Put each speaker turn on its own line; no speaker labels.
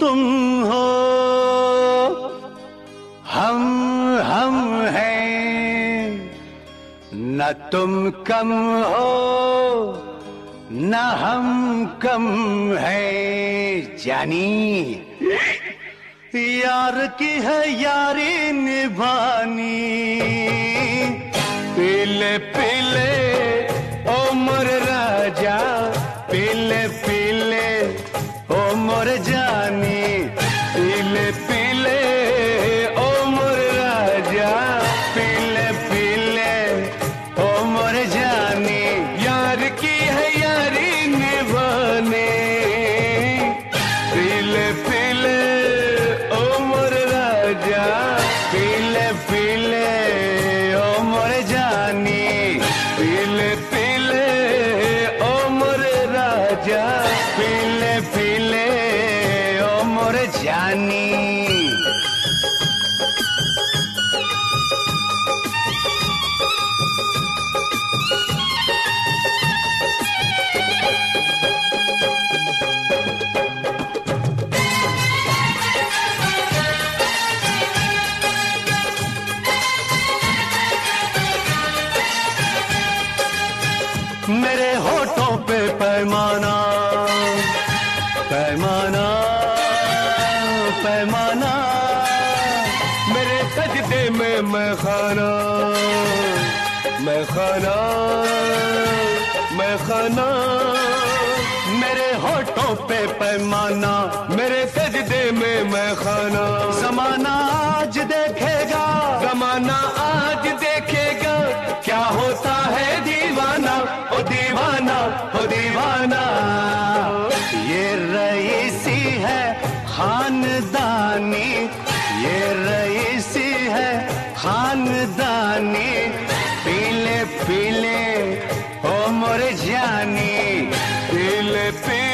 तुम हो, हम हैं, न तुम कम हो न हम कम हैं जानी। यार की है यारी निभानी, पीले पीले ओ मोर राजा, पीले पीले ओ मोर जानी, पीले पीले ओ मोर राजा, पीले पीले ओ मोर जानी। यार की है यारी निभाने, पीले पीले ओ मोर राजा, पीले पीले ओ मोर जानी, पीले पीले ओ मोर राजा, पीले पीले ओ मोर जानी। मेरे होठों पे पैमाना, पैमाना, पैमाना, मेरे सजदे में मैं खाना, मैं खाना, मैं खाना। मेरे होठों पे पैमाना, मेरे सजदे में मैं खाना। ज़माना आज देखेगा, ज़माना आज देखेगा, क्या होता है दीवाना, ओ दीवाना, ओ दीवाना। ये रईसी है खानदानी, ये रईसी है खानदानी, पीले पीले ओ मोर जानी, पीले पीले